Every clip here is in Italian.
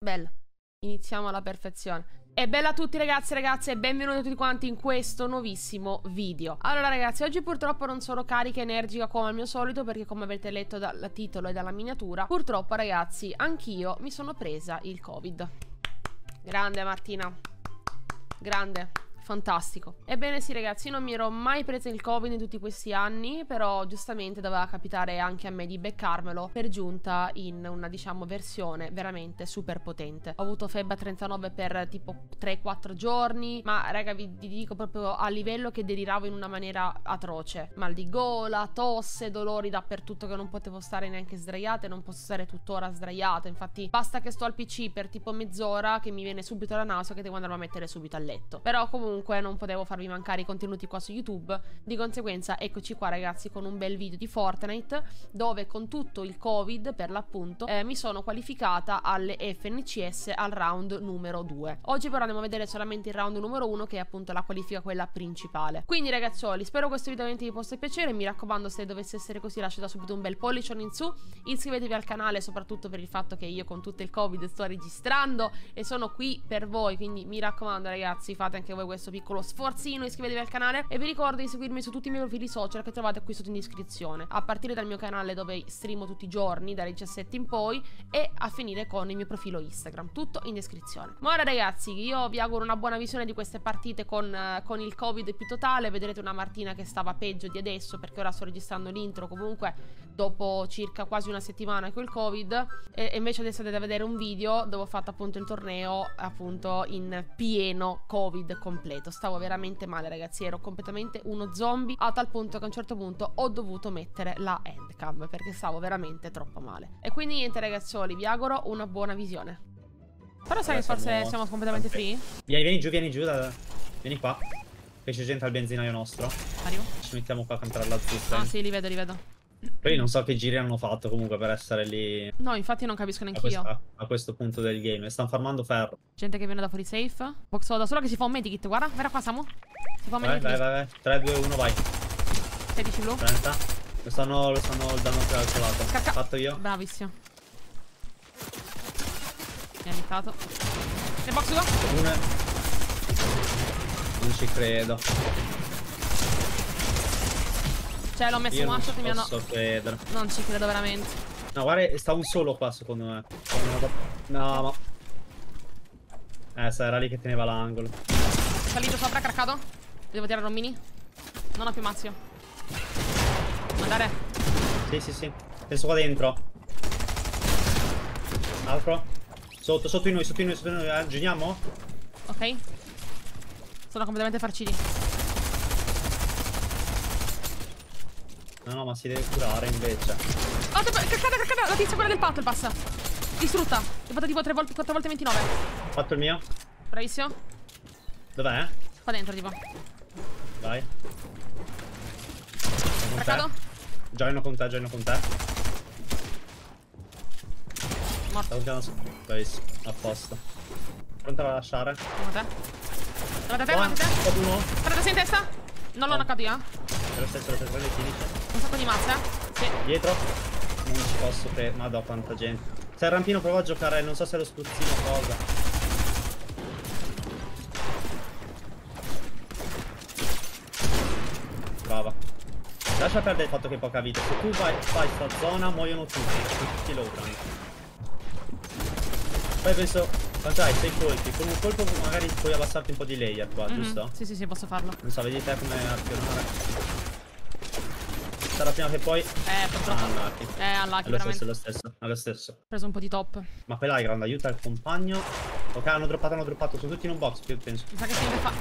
Bella. Iniziamo alla perfezione. E bella a tutti ragazzi e ragazze e benvenuti a tutti quanti in questo nuovissimo video. Allora ragazzi, oggi purtroppo non sono carica e energica come al mio solito, perché come avete letto dal titolo e dalla miniatura, purtroppo ragazzi anch'io mi sono presa il Covid. Grande Martina, grande. Fantastico. Ebbene sì ragazzi, io non mi ero mai presa il Covid in tutti questi anni, però giustamente doveva capitare anche a me di beccarmelo, per giunta in una diciamo versione veramente super potente. Ho avuto febbre a 39 per tipo 3-4 giorni, ma raga vi dico proprio a livello che deliravo in una maniera atroce. Mal di gola, tosse, dolori dappertutto che non potevo stare neanche sdraiata e non posso stare tuttora sdraiata. Infatti basta che sto al PC per tipo mezz'ora che mi viene subito la nausea che devo andarmi a mettere subito a letto. Però comunque non potevo farvi mancare i contenuti qua su YouTube, di conseguenza eccoci qua ragazzi con un bel video di Fortnite dove con tutto il Covid per l'appunto mi sono qualificata alle FNCS al round numero 2. Oggi però andiamo a vedere solamente il round numero 1 che è appunto la qualifica quella principale. Quindi ragazzuoli, spero questo video vi possa piacere, mi raccomando se dovesse essere così lasciate subito un bel pollice in su, iscrivetevi al canale soprattutto per il fatto che io con tutto il Covid sto registrando e sono qui per voi, quindi mi raccomando ragazzi fate anche voi questo piccolo sforzino, iscrivetevi al canale e vi ricordo di seguirmi su tutti i miei profili social che trovate qui sotto in descrizione, a partire dal mio canale dove streamo tutti i giorni dalle 17 in poi e a finire con il mio profilo Instagram, tutto in descrizione. Ma ora ragazzi io vi auguro una buona visione di queste partite con il Covid più totale. Vedrete una Martina che stava peggio di adesso perché ora sto registrando l'intro comunque dopo circa quasi una settimana con il Covid e invece adesso dovete vedere un video dove ho fatto appunto il torneo appunto in pieno Covid completo. Stavo veramente male ragazzi, ero completamente uno zombie a tal punto che a un certo punto ho dovuto mettere la handcam perché stavo veramente troppo male. E quindi niente ragazzuoli, vi auguro una buona visione. Però sai che forse siamo completamente free? Vieni giù, vieni qua. Che c'è gente al benzinaio nostro. Arrivo. Ci mettiamo qua a cantare la zuppa. Ah sì, li vedo. Poi non so che giri hanno fatto comunque per essere lì. No, infatti non capisco neanche io. A questo punto del game. Stanno farmando ferro. Gente che viene da fuori safe. Box da solo che si fa un medikit, guarda. Guarda qua Samu. Si fa un medikit. Vai. 3, 2, 1, vai. 16 blu. 30. Lo stanno dando calcolato. Scacca. Fatto io. Bravissimo. Mi ha aiutato. Nel box 2. Non ci credo. Cioè l'ho messo un one shot e mi hanno... credere. Non ci credo veramente. No guarda, sta un solo qua secondo me. No ma era lì che teneva l'angolo. Salito sopra, craccato. Devo tirare un mini. Non ho più mazio. Andare. Sì. Penso qua dentro. Altro. Sotto di noi. Giriamo? Ok. Sono completamente farciti. No, ma si deve curare invece. Oh, caccata, la tizia quella del patto, il passa. Distrutta. L'ho fatta tipo 4 volte 29. Fatto il mio. Bravissimo. Dov'è? Qua dentro tipo. Vai. Craccato. Joino con te. Morto. Bravissimo, a posto. Pronta a lasciare? Davanti a te. Guarda, sei in testa? Non l'ho knoccato io. Lo stesso, le finisce. Un sacco di mazza. Sì. Dietro. Non ci posso che. Madò, quanta gente. Se il rampino prova a giocare, non so se è lo spruzzino o cosa. Brava. Lascia perdere il fatto che hai poca vita. Se tu fai sta zona, muoiono tutti low ground. Poi penso. Quanto hai? 6 colpi. Con un colpo magari puoi abbassarti un po' di layer qua, giusto? Sì, posso farlo. Non so, vedi te come azionare. Sarà prima che poi. Purtroppo. Unlucky. Unlucky, veramente. È lo stesso. Ho preso un po' di top. Ma quella è grande, aiuta il compagno. Ok, hanno droppato. Sono tutti in un box, più penso. Mi sa che sempre fa.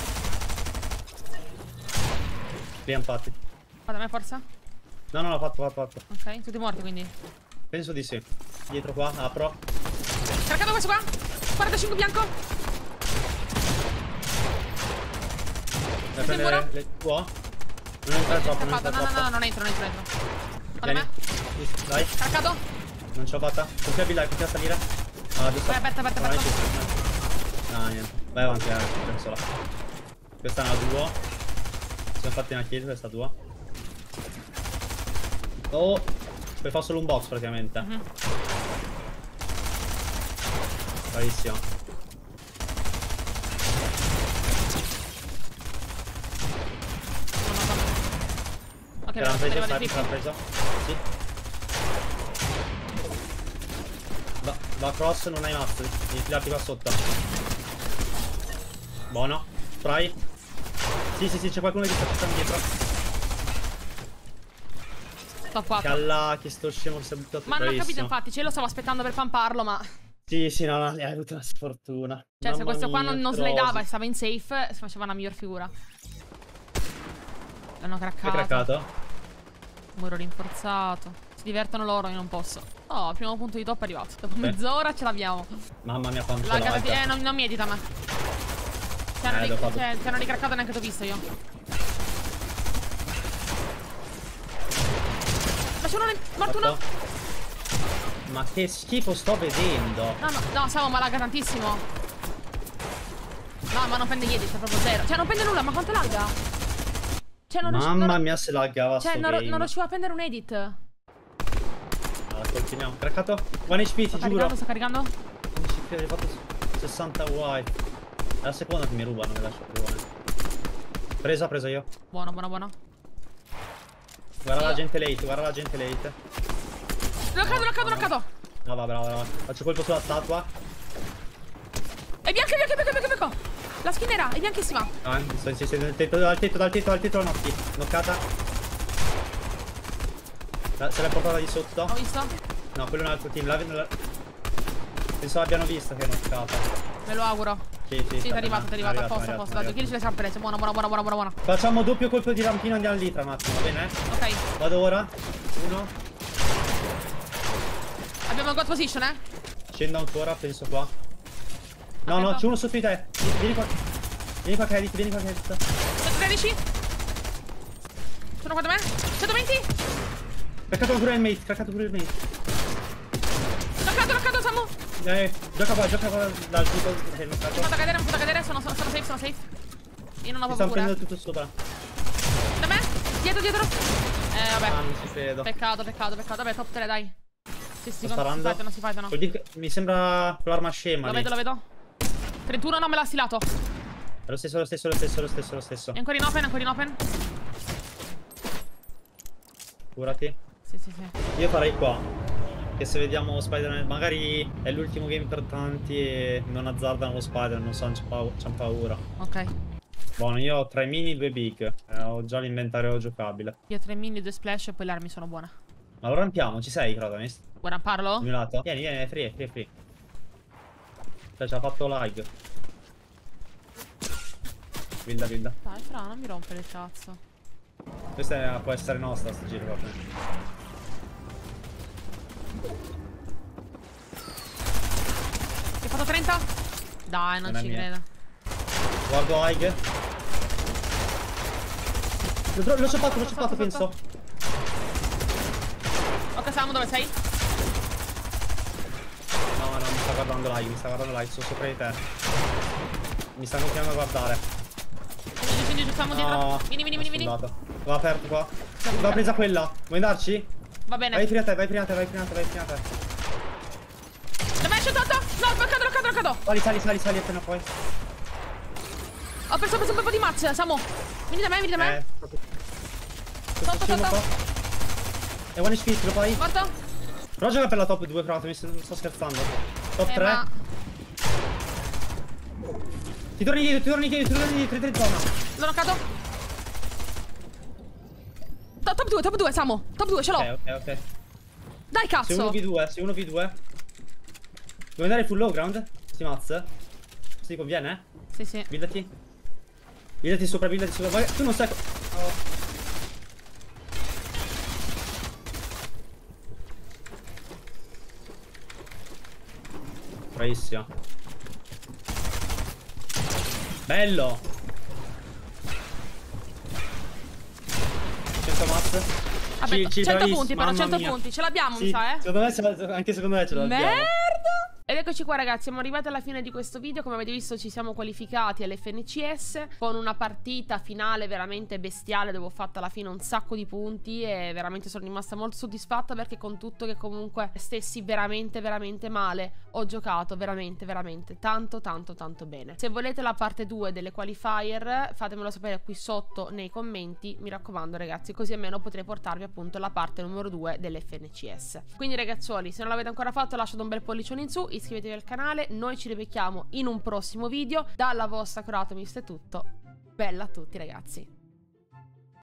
Li hanno fatti. Fate a me forza? No, l'ho fatto. Ok, tutti morti quindi. Penso di sì. Dietro qua, apro. Caricato questo qua. 45 bianco. Per prendere tuo? Non entra troppo, No, non entro. Fate a me. Vai. Caricato. Non ce l'ho fatta. Confia a salire. Ah, giusto. Vai, aperta. No, niente. Vai avanti, penso là. Questa è una duo. Siamo fatti una kill, questa tua. Oh, poi fa solo un box praticamente. Bravissimo. Ok, L'hanno preso, arriva l'hanno di preso. Sì. Va cross, non hai mazzo. Devi filarti qua sotto. Buono. Spray. Sì, c'è qualcuno che sta passando dietro. Top 4. Calla, che sto scemo che si è buttato. Ma non ho capito infatti, ce lo stavo aspettando per pamparlo, ma... Sì, no, hai avuto una sfortuna. Cioè, se Mamma questo qua mia, non slidava e stava in safe, si faceva una miglior figura. L'hanno craccato. Hai craccato? Muro rinforzato. Si divertono loro, io non posso. Oh, il primo punto di top è arrivato. Dopo mezz'ora ce l'abbiamo. Mamma mia, quanto non mi edita a me. Ti hanno ricraccato, neanche t'ho visto io. Ma c'è uno morto uno. Ma che schifo sto vedendo. No, Samu, ma lagga tantissimo. No, ma non prende edit, è proprio zero. Cioè, non prende nulla, ma quanto lagga? Cioè, Mamma mia, se laggava sto game. Non riuscivo a prendere un edit. Allora, continuiamo. Craccato? 1 HP, ti giuro. Sto caricando. Hai fatto 60 white. È la seconda che mi rubano, mi lascio rubare. Preso io. Buono. Guarda la gente late, Bloccato. No, va, bravo. Faccio colpo sulla statua. È bianco. La skin era, è bianchissima. Ah, sì, dal tetto la nocchi. Knockata. Se l'è portata di sotto. Ho visto. No, quello è un altro team. Penso l'abbiano vista che è knockata. Me lo auguro. Sì, è arrivato. A posto. Dato kill ce le siamo prese. Buona. Facciamo doppio colpo di rampino, andiamo lì tra un attimo, va bene? Ok. Vado ora. 1. Abbiamo un god position, Scendo ancora, penso qua. No, c'è uno sotto di te. Vieni qua. Vieni qua, Credit. 113. Sono qua da me. 120. Craccato pure il mate. Knoccato, Samu. Gioca qua dal tutto. Mi ho fatto cadere, sono safe. Io non ho Mi proprio stanno cura. prendendo tutto sopra. Da me? Dietro. Vabbè. Ah, non ci credo. Peccato. Vabbè, top 3, dai. Sì, si fightano. Vuol dire che mi sembra l'arma scema. Lo vedo. 31 non me l'ha stilato. È lo stesso. È ancora in open. Curati. Sì. Io farei qua. Che se vediamo Spider-Man, magari è l'ultimo game per tanti e non azzardano lo Spider-Man, non so, c'han paura. Ok. Buono, io ho 3 mini, 2 big. Ho già l'inventario giocabile. Io 3 mini, 2 splash e poi le armi sono buone. Ma lo rampiamo, ci sei, Crotomist? Vuoi ramparlo? Il mio lato? Vieni, è free. Cioè, ci ha fatto lag. Builda. Dai, fra, non mi rompere il cazzo. Questa può essere nostra, sto giro qua. Ti ho fatto 30? Dai, non ci credo. Guardo Aig. L'ho ciappato, penso. Ok, Samu, dove sei? No, mi sta guardando Aig, sono sopra di te. Mi stanno continuando a guardare. Scendi giù, Samu, dietro. Vieni. Va aperto qua. Va presa quella. Vuoi andarci? Va bene. Vai prima te. Da me è shootato! No, bloccato! Sali appena puoi. Ho preso un po' di match, Samu. Vieni da me. Sotto. È 1 HP, lo fai? Morto? Però gioca per la top 2, però, sto scherzando. Top 3. Ma... Ti torni dietro, 3 zona. L'ho knoccato. Top 2, Samu. Top 2, ce l'ho. Ok. Dai, cazzo. Se 1v2. Vuoi andare full low ground? Si mazza? Si conviene? Sì. Buildati sopra. Vai, tu non sai. Bravissima. Bello. 100 mazze. Vabbè, 100 punti però, 100 punti. Ce l'abbiamo, mi sa, Secondo me, anche secondo me ce l'abbiamo. Merda. Ed eccoci qua ragazzi, siamo arrivati alla fine di questo video. Come avete visto ci siamo qualificati all'FNCS con una partita finale veramente bestiale, dove ho fatto alla fine un sacco di punti e veramente sono rimasta molto soddisfatta, perché con tutto che comunque stessi veramente male, ho giocato veramente tanto bene. Se volete la parte 2 delle qualifier fatemelo sapere qui sotto nei commenti, mi raccomando ragazzi, così almeno potrei portarvi appunto la parte numero 2 dell'FNCS. Quindi ragazzuoli, se non l'avete ancora fatto lasciate un bel pollicione in su, iscrivetevi al canale, noi ci rivediamo in un prossimo video. Dalla vostra Croatomist è tutto, bella a tutti ragazzi.